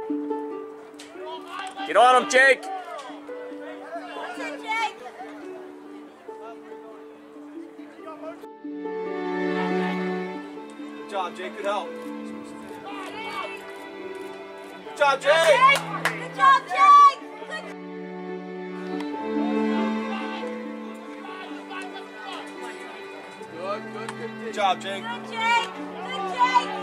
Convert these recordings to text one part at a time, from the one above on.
Get on him, Jake. Good job, Jake. Good help. Good job, Jake. Good job, Jake. Good job, Jake. Good Jake. Good Jake.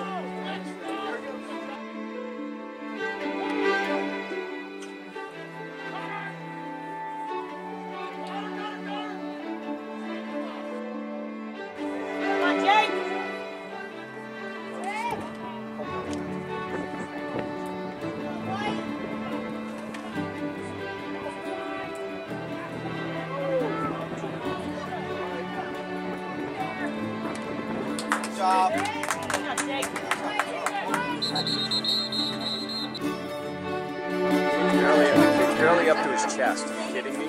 It's barely up to his chest. Are you kidding me?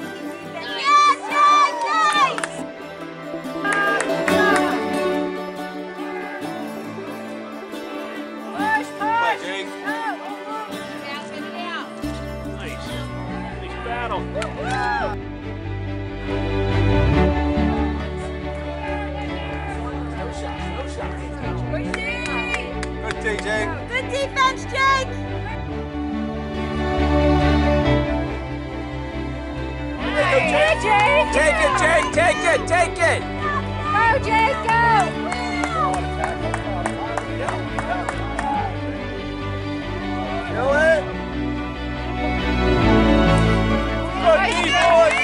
Jake. Good defense, Jake. Hey, Jake. Take it, Jake. Take it. Take it. Go, Jake. Go. Kill it. Good defense.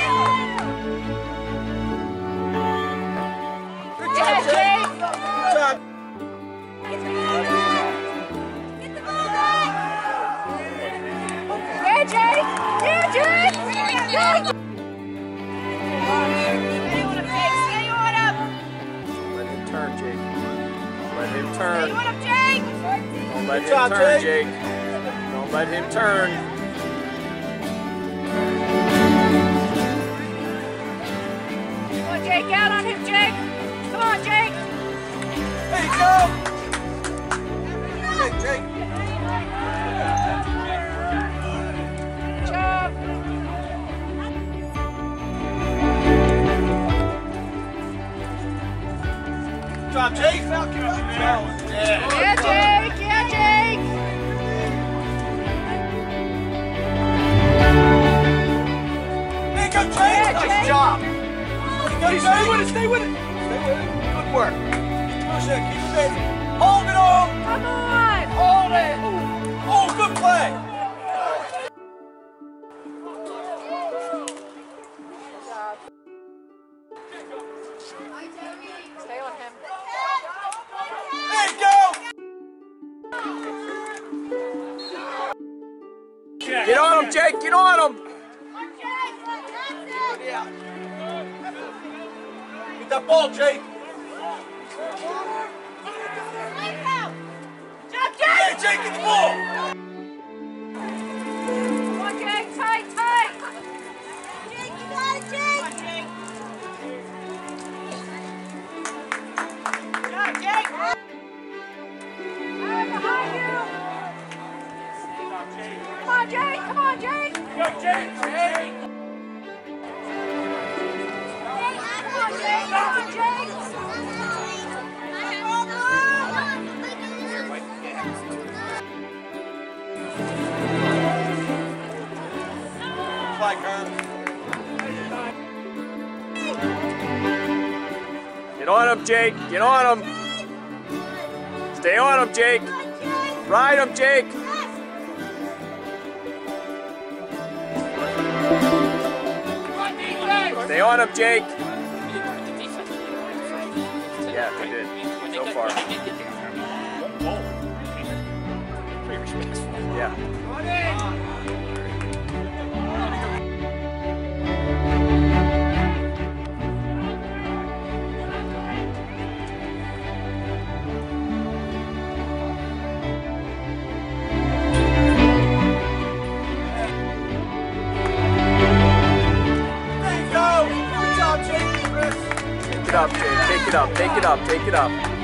Good job, Jake. Good job. Turn. Don't let him turn, Jake. Don't let him turn. Come on, Jake. Out on him, Jake. Come on, Jake. There you go. Hey, Jake. Good job. Good job, Jake. Yeah, Jake. Yeah, Jake. There you go, Jake. Yeah, nice Jake. job. Stay with it. Stay with it. Stay with it. Good work. Push it. Keep it busy. Hold it on. Come on. Hold it. Oh, good play. Stay on him. There you go. Get on him, Jake. Get on him. Get that ball, Jake. Hey, Jake, get the ball. Come on, Jake. Tight, tight. Jake, you got it, Jake. Come on, Jake. Behind you. Come on, Jake. Come on, Jake. Go, Jake. Jake. Come on, Jake. Come on, Jake. Flag, Kurt. Get on him, Jake. Get on him. Stay on him, Jake. Ride him, Jake. Stay on him, Jake. Yeah, they did. So far. Yeah. Take it up, Jake. Take it up, Jake. Take it up. Take it up. Take it up.